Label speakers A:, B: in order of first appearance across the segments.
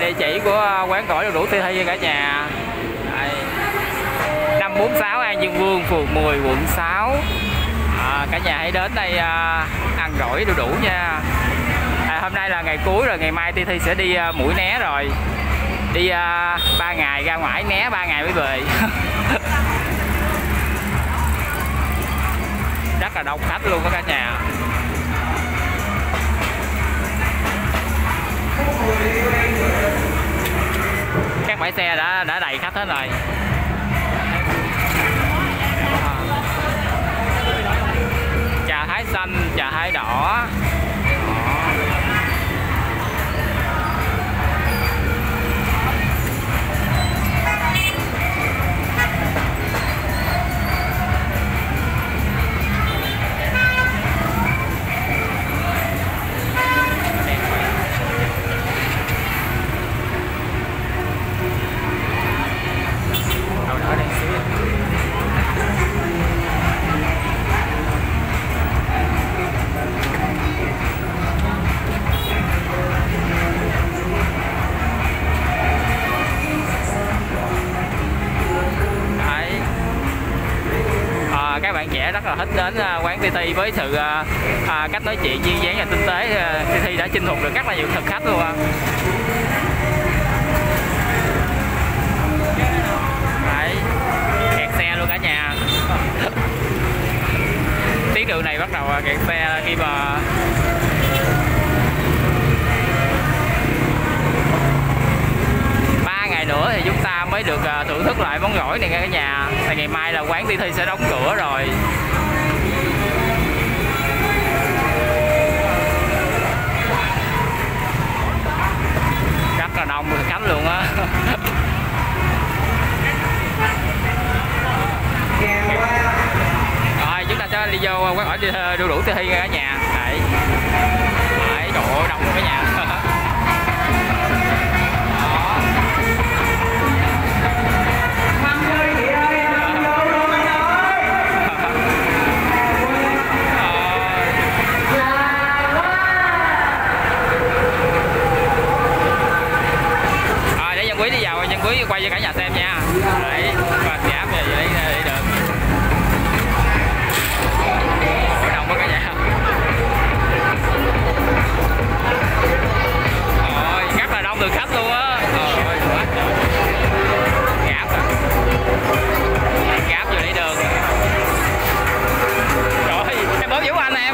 A: địa chỉ của quán gỏi đu đủ Ti Thi cả nhà. Đây. 546 An Dương Vương, phường 10, quận 6. Cả nhà hãy đến đây ăn gỏi đu đủ nha. Hôm nay là ngày cuối rồi, ngày mai Ti Thi sẽ đi Mũi Né rồi. Đi 3 ngày ra ngoài Né, 3 ngày mới về. Rất là đông khách luôn đó cả nhà. Các bãi xe đã đầy khách hết rồi. Trà Thái xanh, trà Thái đỏ. Các bạn trẻ rất là thích đến quán Ti Thi với sự cách nói chuyện duyên dáng và tinh tế. Ti Thi đã chinh phục được rất là nhiều thực khách luôn. Đấy, kẹt xe luôn cả nhà. Tuyến đường này bắt đầu kẹt xe khi mà ngày nữa thì chúng ta mới được thưởng thức lại món gỏi này nha cả nhà. Thì ngày mai là quán Ti Thi sẽ đóng cửa rồi. Rất là đông người khách luôn á. Rồi chúng ta sẽ đi vô quán gỏi đu đủ Ti Thi nha cả nhà. Đấy. Đấy, trời ơi đông luôn cả nhà. Quý đi vào Nhân Quý quay cho cả nhà xem nha. Đấy, và giảm về để được. Ở đông quá cả nhà. Rồi, rất là đông thực khách luôn á. Rồi, quá trời. Gáp à. Gáp vô để đường. Rồi, em bóp Vũ Anh em.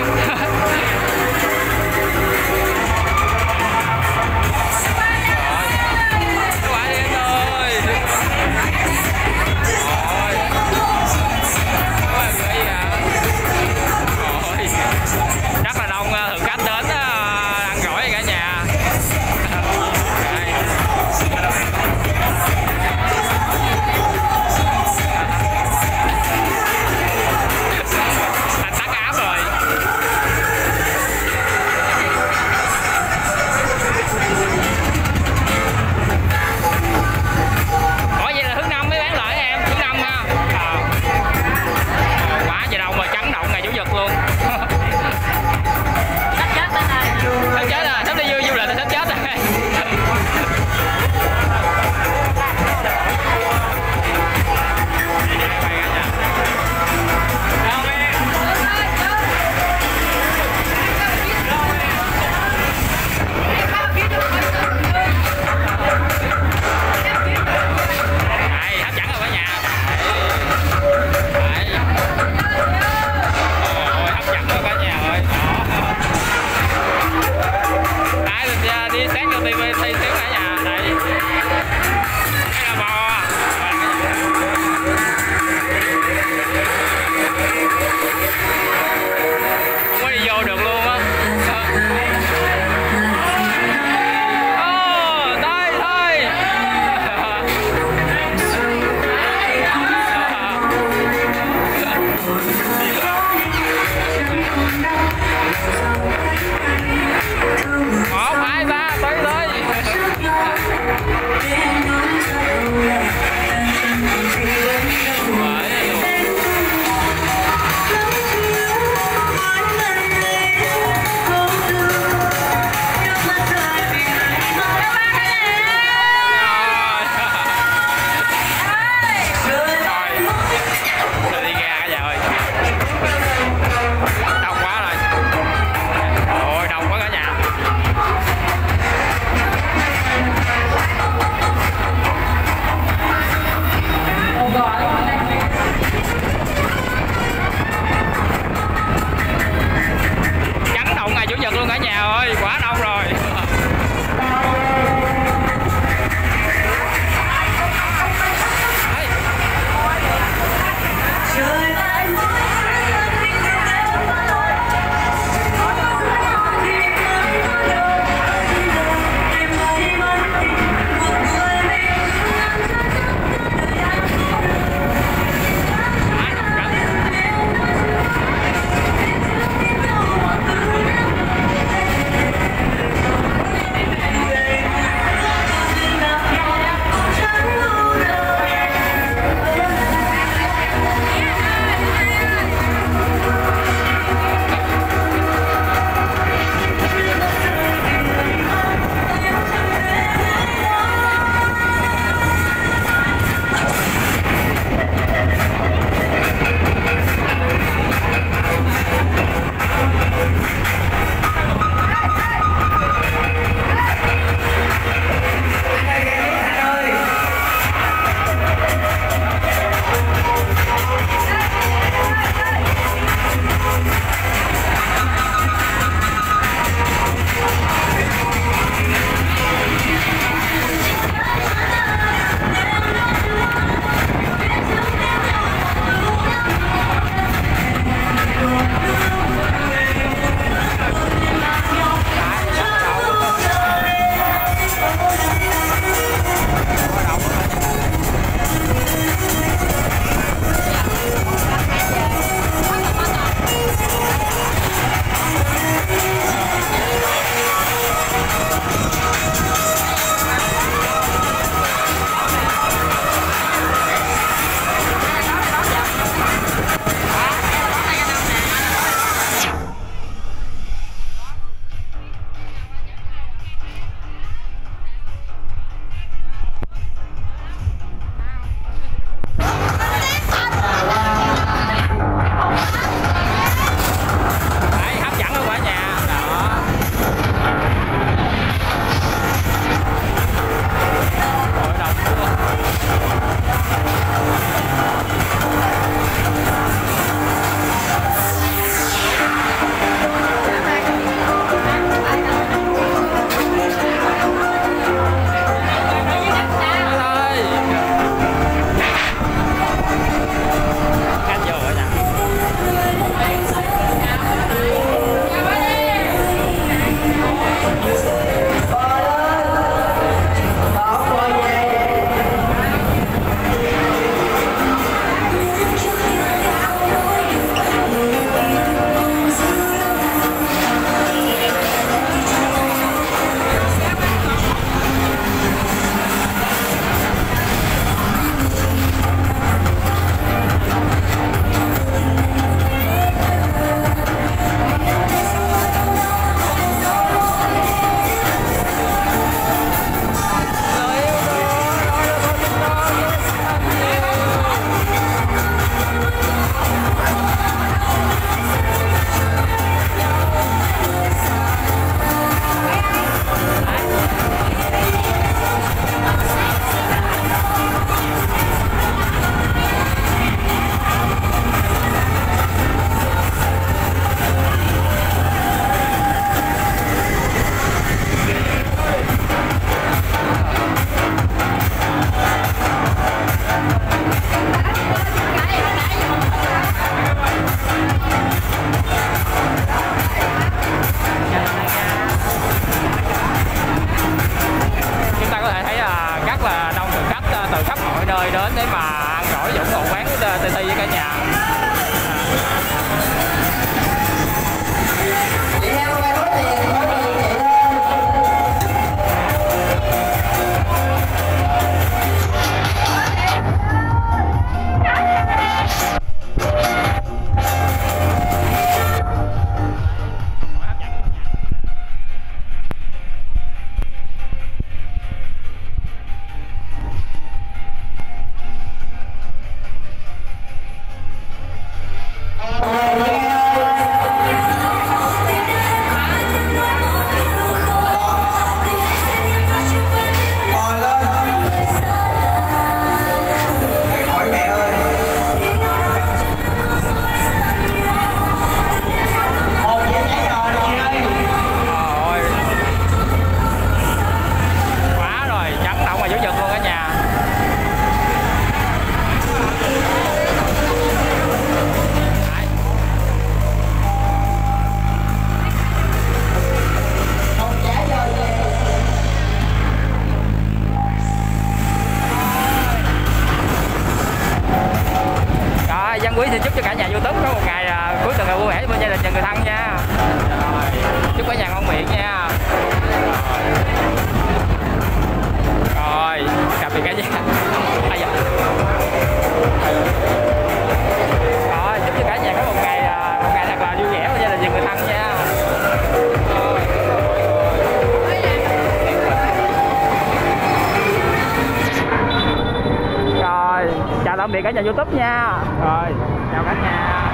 A: tạm biệt cả nhà YouTube nha. Rồi, chào cả nhà.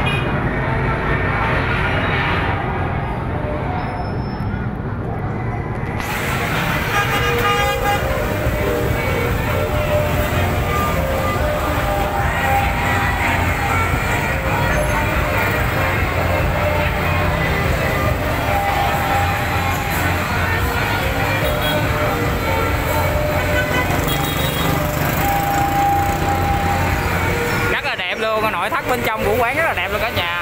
A: Luôn, nội thất bên trong của quán rất là đẹp luôn cả nhà.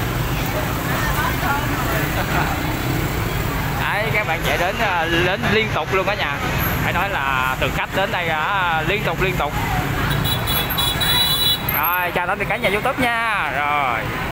A: Đấy, các bạn chạy đến liên tục luôn cả nhà, phải nói là từ khách đến đây liên tục. Rồi chào tạm biệt cả nhà YouTube nha. Rồi.